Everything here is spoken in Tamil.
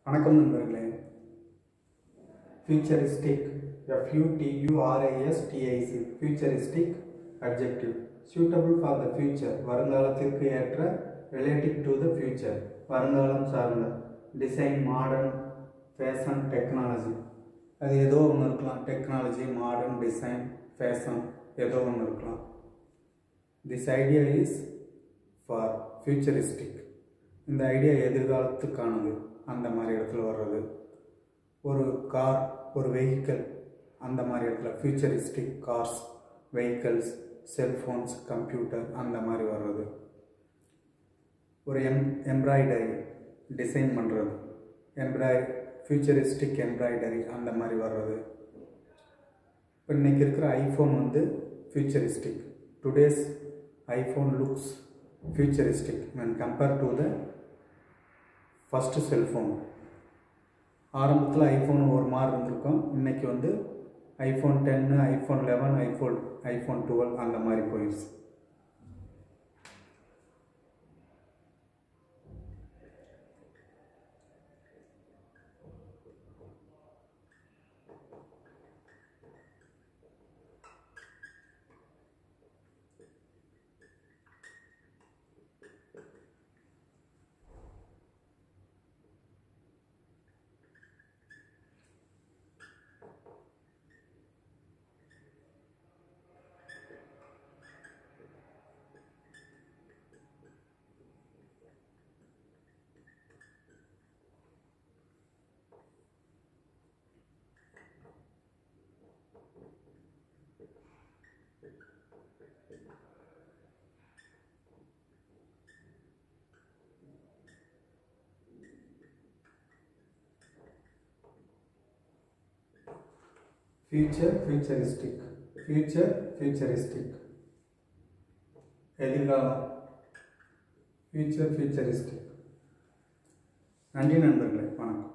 வணக்கம் நண்பர்களே. Futuristic FUTURISTIC futuristic adjective suitable for the future வருங்காலத்திற்கு ஏற்ற relative to the future வருங்காலம் சார்ந்த டிசைன் மாடர்ன் ஃபேஷன் டெக்னாலஜி அது ஏதோ ஒன்று இருக்கலாம். டெக்னாலஜி மாடர்ன் டிசைன் ஃபேஷன் ஏதோ ஒன்று இருக்கலாம். This idea is for futuristic. இந்த ஐடியா எதிர்காலத்துக்கானது. அந்த மாதிரி இடத்துல வர்றது ஒரு கார் ஒரு வெஹிக்கிள் அந்த மாதிரி இடத்துல futuristic cars vehicles cellphones computer அந்த மாதிரி வர்றது. ஒரு எம்ப்ராய்டரி டிசைன் பண்ணுறது ஃபியூச்சரிஸ்டிக் எம்ப்ராய்டரி அந்த மாதிரி வர்றது. இப்போ இன்றைக்கி இருக்கிற iPhone futuristic. Today's iPhone looks futuristic when compared to the first cellphone. ஆரம்பத்தில் ஐஃபோன் ஒரு மாதிரி இருந்திருக்கும். இன்றைக்கி ஐஃபோன் 10 ஐஃபோன் 11 ஐஃபோன் 12 அந்த மாதிரி போயிடுச்சு. ஃபியூச்சரிஸ்டிக் எதிர்காலம் ஃபியூச்சரிஸ்டிக். நன்றி நண்பர்களே, வணக்கம்.